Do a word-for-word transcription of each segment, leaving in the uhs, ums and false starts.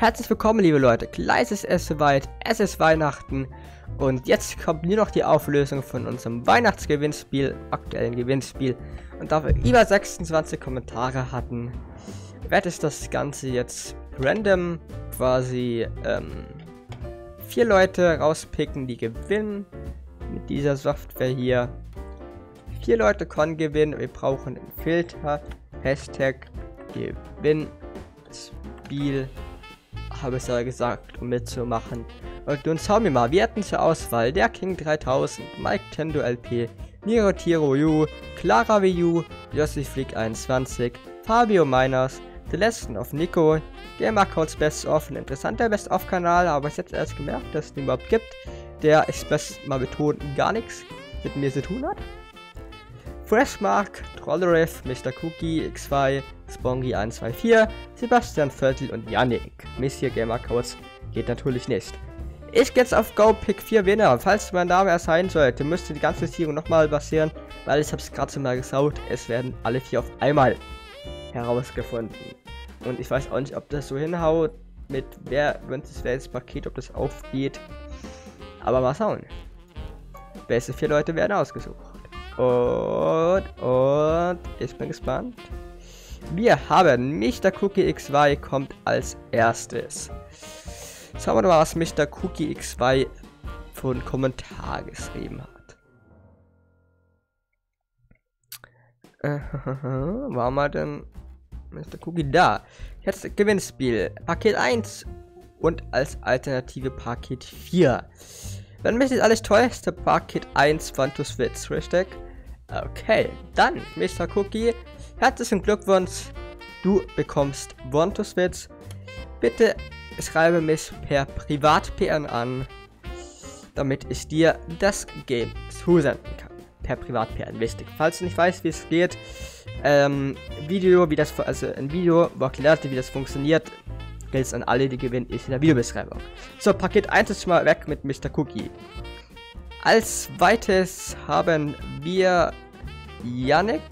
Herzlich willkommen, liebe Leute. Gleich ist es soweit, es ist Weihnachten und jetzt kommt nur noch die Auflösung von unserem Weihnachtsgewinnspiel, aktuellen Gewinnspiel. Und da wir über sechsundzwanzig Kommentare hatten, werde ich das Ganze jetzt random quasi ähm, vier Leute rauspicken, die gewinnen mit dieser Software hier. Vier Leute können gewinnen. Wir brauchen einen Filter. Hashtag Gewinnspiel. Habe ich ja gesagt, um mitzumachen. Und nun schauen wir mal. Wir hatten zur Auswahl der King dreitausend, Mike Tendo L P, Niro Tiro U, Clara W U, Jossi Flick einundzwanzig, Fabio Miners, The Lesson of Nico, Gamer Codes Best of, ein interessanter Best of Kanal, aber ich habe jetzt erst gemerkt, dass es den überhaupt gibt, der, ich muss mal betonen, gar nichts mit mir zu tun hat. Freshmark, Trolleriff, Mister Cookie, X zwei, Spongy eins zwei vier, Sebastian Viertel und Yannick. Monsieur Gamer Codes geht natürlich nicht. Ich gehe jetzt auf Go Pick vier Winner. Falls mein Name erscheinen sollte, müsste die ganze Listierung nochmal passieren, weil ich habe es gerade so mal geschaut. Es werden alle vier auf einmal herausgefunden. Und ich weiß auch nicht, ob das so hinhaut, mit wer wünschenswertes Paket, ob das aufgeht. Aber mal schauen. Beste vier Leute werden ausgesucht. Und, und, ich bin gespannt. Wir haben Mister Cookie X zwei kommt als erstes. Schauen wir mal, was Mister Cookie X zwei von Kommentar geschrieben hat. Äh, wo haben wir denn Mister Cookie da? Jetzt Gewinnspiel. Paket eins und als Alternative Paket vier. Wenn mich nicht alles täuscht, der Paket eins von To Switch, richtig? Okay, dann Mister Cookie, herzlichen Glückwunsch, du bekommst One to Switch. Bitte schreibe mich per Privat-P N an, damit ich dir das Game zusenden kann. Per Privat-P N, wichtig. Falls du nicht weißt, wie es geht, ähm, Video, wie das, also ein Video, wo erklärt, wie das funktioniert, gilt es an alle, die gewinnen, ist in der Videobeschreibung. So, Paket eins ist schon mal weg mit Mister Cookie. Als zweites haben wir Yannick.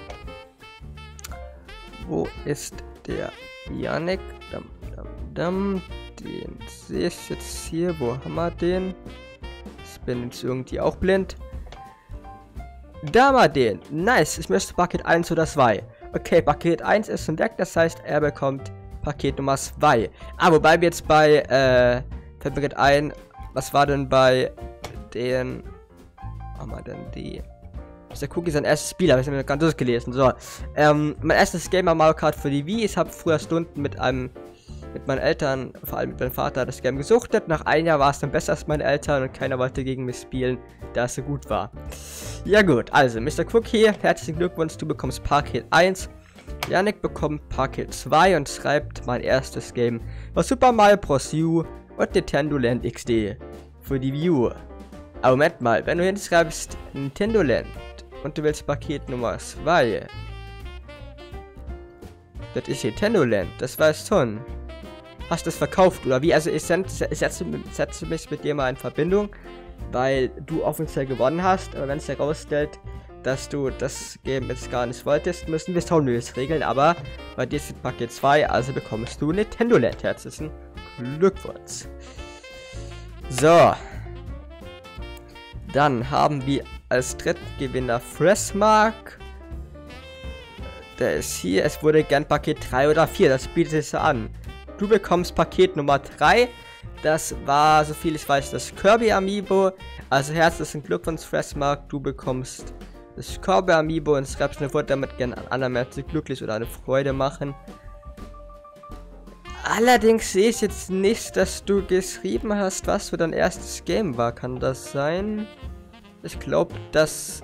Wo ist der Yannick? Dum, dum, dum. Den sehe ich jetzt hier. Wo haben wir den? Ich bin jetzt irgendwie auch blind. Da haben wir den. Nice. Ich möchte Paket eins oder zwei. Okay, Paket eins ist schon weg. Das heißt, er bekommt Paket Nummer zwei. Ah, wobei wir jetzt bei, äh, fällt mir gerade ein, was war denn bei den, haben wir denn die, Mister Cookie sein erstes Spiel, habe ich mir ganz durchgelesen. So, ähm, mein erstes Game war Mario Kart für die Wii. Ich habe früher Stunden mit einem, mit meinen Eltern, vor allem mit meinem Vater, das Game gesuchtet. Nach einem Jahr war es dann besser als meine Eltern und keiner wollte gegen mich spielen, da es so gut war. Ja gut, also Mister Cookie, herzlichen Glückwunsch, du bekommst Paket eins. Yannick bekommt Paket zwei und schreibt, mein erstes Game war Super Mario Bros. U und Nintendo Land X D für die Wii U. Aber Moment mal, wenn du hinschreibst Nintendo Land und du willst Paket Nummer zwei, das ist Nintendo Land, das weißt schon. Hast du es verkauft oder wie? Also ich setze, ich setze, setze mich mit dir mal in Verbindung, weil du offiziell gewonnen hast, aber wenn es herausstellt, dass du das Game jetzt gar nicht wolltest, müssen wir es Soundnews regeln, aber bei dir ist Paket zwei, also bekommst du Nintendo Land. Herzlichen Glückwunsch. So. Dann haben wir als dritten Gewinner Freshmark. Der ist hier. Es wurde gern Paket drei oder vier. Das bietet sich an. Du bekommst Paket Nummer drei. Das war, so viel ich weiß, das Kirby Amiibo. Also herzlichen Glückwunsch, Freshmark. Du bekommst das Kirby Amiibo und schreibst eine Wort damit gerne an anderen Menschen glücklich oder eine Freude machen. Allerdings sehe ich jetzt nicht, dass du geschrieben hast, was für dein erstes Game war. Kann das sein? Ich glaube, das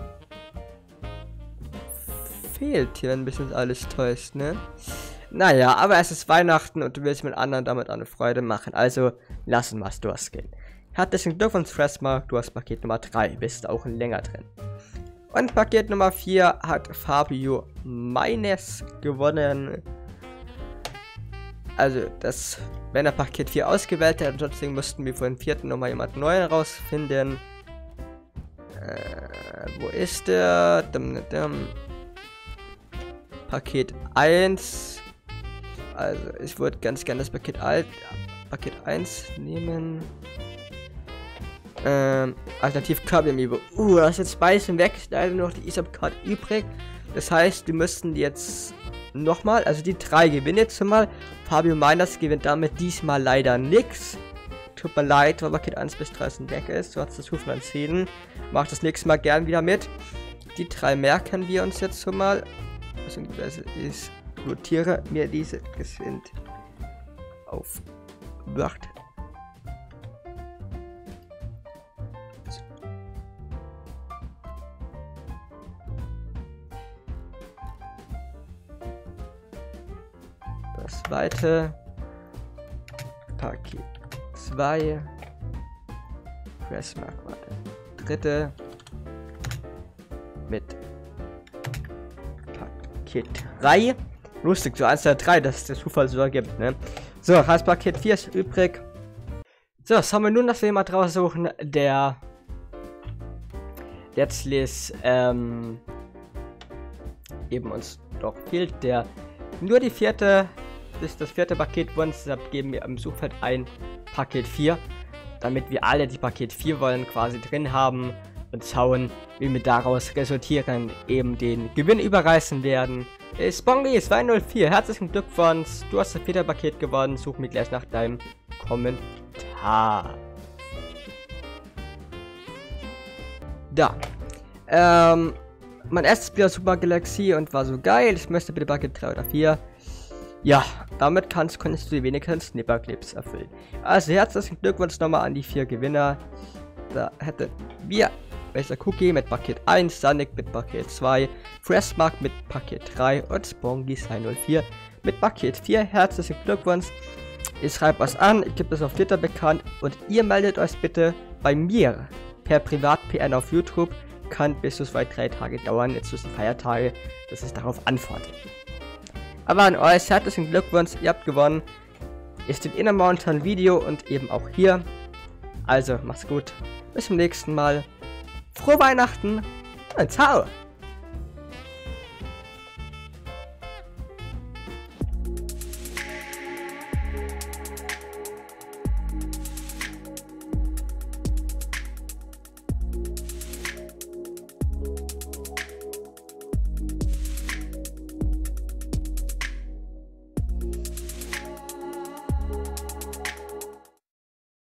fehlt hier ein bisschen alles täuscht, ne? Naja, aber es ist Weihnachten und du willst mit anderen damit eine Freude machen. Also lassen wir es durchgehen. Herzlichen Glückwunsch, Freshmark. Du hast Paket Nummer drei. Bist auch länger drin. Und Paket Nummer vier hat Fabio Meines gewonnen. Also, das, wenn er Paket vier ausgewählt hat, trotzdem müssten wir für den vierten nochmal jemand Neuen rausfinden. Äh, wo ist der? Dum, dum. Paket eins. Also, ich würde ganz gerne das Paket alt, Paket eins nehmen. Ähm, alternativ Kirby Amiibo. Uh, das ist jetzt beißen weg. Leider nur noch die E-Sub-Card übrig. Das heißt, wir müssten jetzt nochmal, also die drei gewinnen jetzt mal. Fabio Miners gewinnt damit diesmal leider nichts. Tut mir leid, weil Paket eins bis dreißig weg ist. Du hast das fünfhundertzehn. Mach das nächste Mal gern wieder mit. Die drei merken wir uns jetzt schon mal. Beziehungsweise ich notiere mir diese geschwind auf Word. Das zweite Paket zwei. Pressmark, warte. Dritte mit Paket drei. Lustig, so eins der drei, dass es der Zufall so ergibt, ne? So, als Paket vier ist übrig. So, was haben wir nun, dass wir mal draus suchen, der letztlich ähm, eben uns doch fehlt, der nur die vierte, das ist das vierte Paket wollen, deshalb geben wir im Suchfeld ein Paket vier, damit wir alle die Paket vier wollen quasi drin haben und schauen, wie wir daraus resultieren eben den Gewinn überreißen werden. Spongy zwei null vier, herzlichen Glückwunsch, du hast das vierte Paket gewonnen, such mir gleich nach deinem Kommentar. Da. Ähm, mein erstes Spiel aus Super Galaxy und war so geil, ich möchte bitte Paket drei oder vier. Ja, damit kannst, konntest du wenigstens Snipperclips erfüllen. Also herzlichen Glückwunsch nochmal an die vier Gewinner. Da hätten wir Razer Cookie mit Paket eins, Sonic mit Paket zwei, Freshmark mit Paket drei und Spongy zwei null vier mit Paket vier. Herzlichen Glückwunsch. Ich schreibe was an, ich gebe das auf Twitter bekannt und ihr meldet euch bitte bei mir per Privat-P N auf YouTube. Kann bis zu zwei, drei Tage dauern, jetzt zwischen Feiertage, dass ich darauf antworte. Aber an euch herzlichen Glückwunsch, ihr habt gewonnen. Ihr steht in der Mountain Video und eben auch hier. Also, macht's gut. Bis zum nächsten Mal. Frohe Weihnachten und ciao!